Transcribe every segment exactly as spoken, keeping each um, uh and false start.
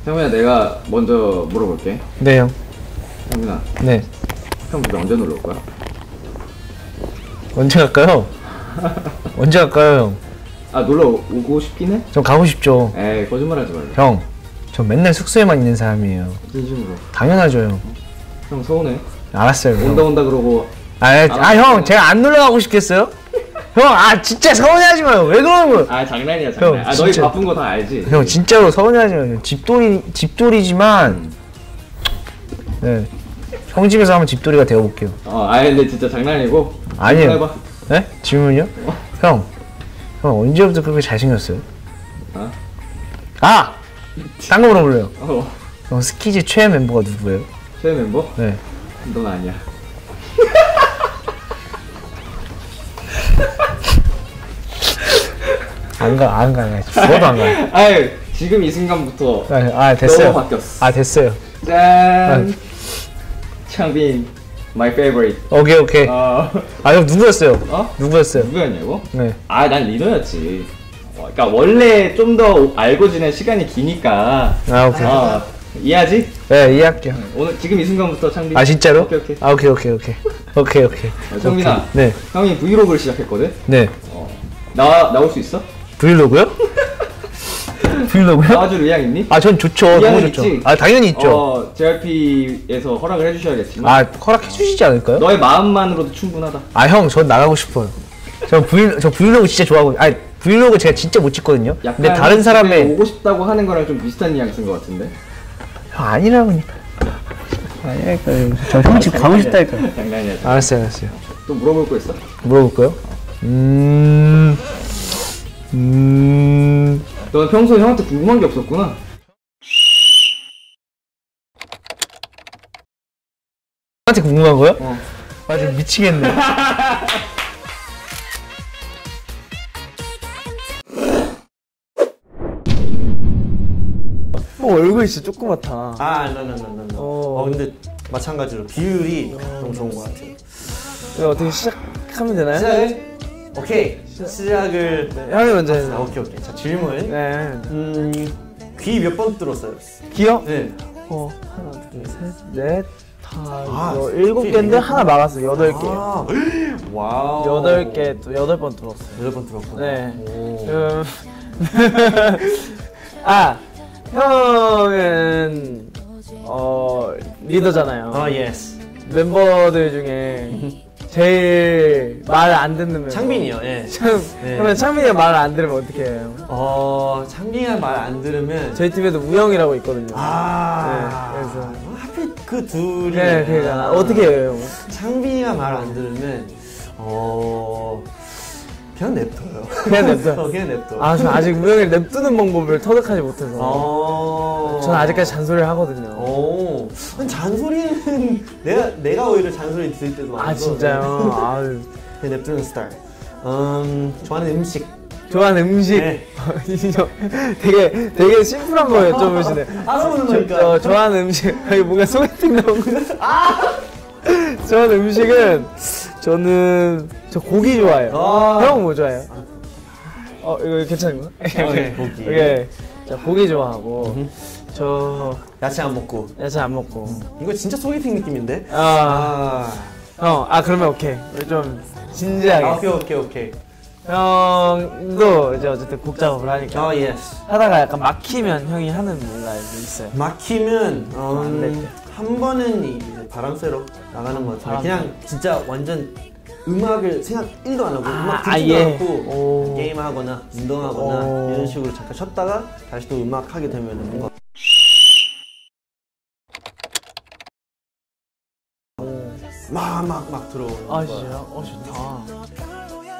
형민아, 내가 먼저 물어볼게. 네, 형. 형민아. 네. 형 집에 언제 놀러 올 거야? 언제 갈까요? 언제 갈까요, 형? 아, 놀러 오고 싶긴 해? 전 가고 싶죠. 에이, 거짓말하지 말래. 형, 전 맨날 숙소에만 있는 사람이에요. 진심으로. 당연하죠, 형. 형 서운해. 알았어요. 온다 형. 온다 그러고. 아, 아, 아 형, 제가 안 놀러 가고 싶겠어요? 형, 아 진짜 서운해하지 마요. 왜 그러는 거예요? 아, 장난이야, 장난. 형, 아, 너희 진짜. 바쁜 거 다 알지? 형, 진짜로 서운해하지 마요. 집돌이, 집돌이지만, 음. 네. 형 집에서 한번 집돌이가 되어볼게요. 어, 아니, 근데 진짜 장난이고. 아니에요. 해봐. 네? 질문이요? 어? 형, 형 언제부터 그렇게 잘생겼어요? 어? 아! 딴 거 물어볼래요. 어. 형, 스키즈 최애 멤버가 누구예요? 최애 멤버? 네. 넌 아니야. 안 가, 안 가, 안 가. 죽어도 안 가. 아유, 지금 이 순간부터. 아, 아 됐어요. 너무 바뀌었어. 아, 됐어요. 짠! 아. 창빈, my favorite. 오케이, 오케이. 어. 아, 형 누구였어요? 어? 누구였어요? 누구였냐고? 네. 아, 난 리노였지. 어, 그러니까 원래 좀 더 알고 지낸 시간이 기니까. 아, 오케이. 어, 이해하지? 네, 이해할게요. 오늘 지금 이 순간부터 창빈. 아, 진짜로? 오케이, 오케이. 아, 오케이, 오케이, 오케이. 오케이, 오케이. 어, 창빈아. 네. 형이 브이로그를 시작했거든? 네. 어. 나와, 나올 수 있어? 브이로그요? 브이로그요? 나와줄 의향 있니? 아, 전 좋죠. 너무 좋죠. 있지? 아, 당연히 있죠. 어, 제이알피에서 허락을 해주셔야겠지만. 아, 허락해 주시지 않을까요? 너의 마음만으로도 충분하다. 아, 형, 전 나가고 싶어요. 저 브이, 저 브이로그 진짜 좋아하거든요. 아니, 브이로그 제가 진짜 못 찍거든요. 근데 다른 사람의 오고 싶다고 하는 거랑 좀 비슷한 뉘앙스인 것 같은데. 형 아니라고니까. 아니라니까요. 저 형 집 가고 싶다니까요. 장난이야. 알았어요, 알았어요. 또 물어볼 거 있어? 물어볼까요? 음, 음. 너는 평소에 형한테 궁금한 게 없었구나. 형한테 궁금한 거요? 어. 아, 지금 미치겠네. 어, 얼굴이 진짜 조그맣다. 아, 노노노노노. 어, 근데 마찬가지로 비율이 너무 좋은 것 같아요. 이거 어떻게 시작하면 되나요? 시작을? 오케이. 시작을. 네, 형이 먼저 해요. 아, 오케이, 오케이. 자, 질문. 네. 음, 귀 몇 번 뚫었어요? 귀요? 네. 어, 하나, 둘, 셋, 넷, 다, 아, 여, 일곱 개인데 하나 막았어. 여덟 개. 아, 와우. 여덟 개, 또 여덟 번 들었어요. 여덟 번 들었구나. 네. 오. 음. 아, 형은 어 리더잖아요. 아, 예스. 멤버들 중에 제일 말을 안 듣는 멤버. 창빈이요, 예. 참, 네. 그러면 창빈이가 말을 안 들으면 어떻게 해요? 어, 창빈이가 말 안 들으면. 저희 팀에도 우영이라고 있거든요. 아. 네, 그래서. 하필 그 둘이. 네, 그러니까 어떻게 해요? 창빈이가 말 안 들으면, 어. 그냥 냅둬요. 그냥 냅둬요? 어, 그냥 냅둬. 아, 저 아직 우영이를 냅두는 방법을 터득하지 못해서. 어. 저는 아직까지 잔소리를 하거든요. 오. 잔소리는 내가 내가 오히려 잔소리 들을 때도 많아서. 아, 진짜요? 아유. 그냥 냅두는 스타일. 음, 좋아하는 음식. 좋아하는 음식. 네. 되게 되게 심플한 거 여쭤보시네. 알아보는 거니까. 저, 좋아하는 음식. 아니 뭔가 소개팅 나온 거. 아! 좋아하는 음식은 저는 저 고기 좋아해요. 아. 형은 뭐 좋아해요? 어 이거 괜찮은 거? 네, 고기. 오케이. 자 고기 좋아하고 음흠. 저 야채 안 먹고. 야채 안 먹고. 이거 진짜 소개팅 느낌인데? 아. 형, 아 그러면 오케이. 좀 진지하게. 아, 오케이 오케이 오케이. 형도 이제 어쨌든 곡 작업을 하니까. 아, 예스. 하다가 약간 막히면 형이 하는 뭔가 있어요. 막히면 어, 안 될 때. 음, 한 번은 이제 바람 쐬러 나가는 것 같아요. 그냥 진짜 완전 음악을 생각 일도 안 하고 아, 음악 듣지도 아예. 않고 오. 게임하거나 운동하거나 오. 이런 식으로 잠깐 쉬었다가 다시 또 음악 하게 되면 뭔가 막 막 막 들어오는 아 거야. 진짜요? 어 좋다.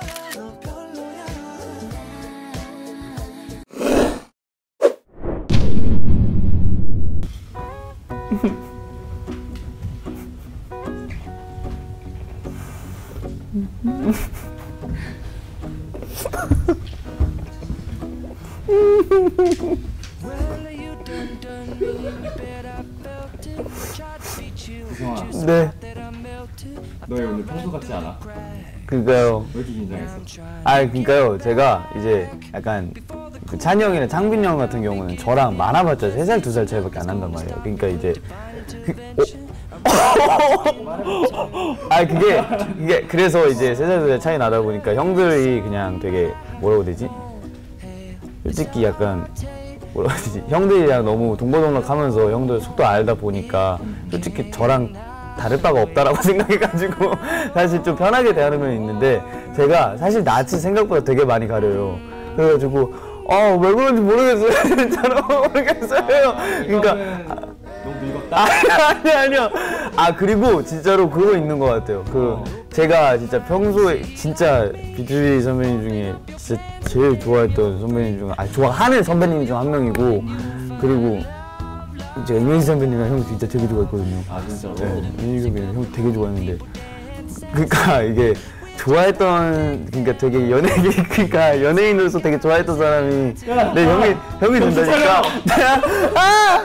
구성아, 네. 너 왜 오늘 평소 같지 않아? 그니까요. 왜 이렇게 긴장했어? 아, 그니까요. 제가 이제 약간 그 찬이 형이랑 창빈이 형 같은 경우는 저랑 많아봤자 세 살 두 살 차이밖에 안 난단 말이에요. 그러니까 이제 그, 어? 아 그게 이게 그래서 이제 세 살 두 살 차이 나다 보니까 형들이 그냥 되게 뭐라고 해야 되지? 솔직히 약간 뭐라고 해야 되지? 형들이랑 너무 동거동락하면서 형들 속도 알다 보니까 솔직히 저랑 다를 바가 없다라고 생각해가지고 사실 좀 편하게 대하는 면이 있는데 제가 사실 낯이 생각보다 되게 많이 가려요. 그래가지고 아 왜 그런지 모르겠어요. 진짜로 모르겠어요. 그러니까 너무 늙었다. 아니 아니 아니요. 아 그리고 진짜로 그거 있는 것 같아요. 그 어. 제가 진짜 평소에 진짜 비투비 선배님 중에 진짜 제일 좋아했던 선배님 중, 아 좋아하는 선배님 중 한 명이고 그리고 제가 이민희 선배님이랑 형 진짜 되게 좋아했거든요. 아 진짜로? 네, 이민희 선배님 형 되게 좋아했는데 그러니까 이게 좋아했던 그러니까 되게 연예 그러니까 연예인으로서 되게 좋아했던 사람이 내 형이 형이 된다니까 아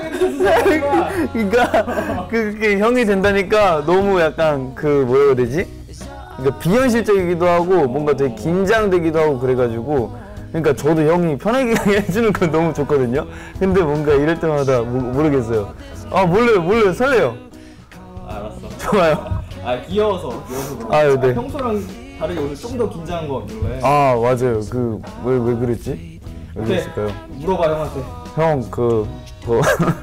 그러니까 그게 형이 된다니까 너무 약간 그 뭐라 해야 되지? 그러니까 비현실적이기도 하고 뭔가 되게 긴장되기도 하고 그래가지고 그러니까 저도 형이 편하게 해주는 건 너무 좋거든요. 근데 뭔가 이럴 때마다 모, 모르겠어요. 아 몰라요 몰라요 설레요. 알았어. 좋아요. 아 귀여워서 귀여워서 그런 아유, 네. 아, 평소랑 다르게 오늘 좀 더 긴장한 것 같길래. 아 맞아요. 그 왜 왜 그랬지? 왜 오케이. 그랬을까요? 물어봐 형한테. 형 그 뭐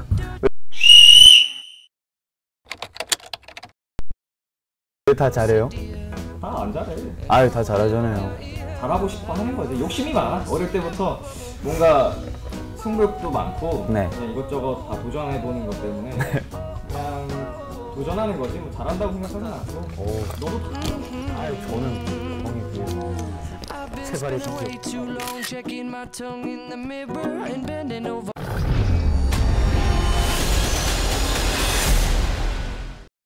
왜 다 잘해요? 다 안 잘해. 아유 다 잘하잖아요. 잘하고 싶어 하는 거지. 욕심이 많아. 어릴 때부터 뭔가 승부욕도 많고 네. 그냥 이것저것 다 도전해보는 것 때문에 그냥 도전하는 거지. 뭐 잘한다고 생각하진 않고. 오. 너도 다. 아유 저는 형이 그 제발의 way too long checking my tongue in the mirror and bending over.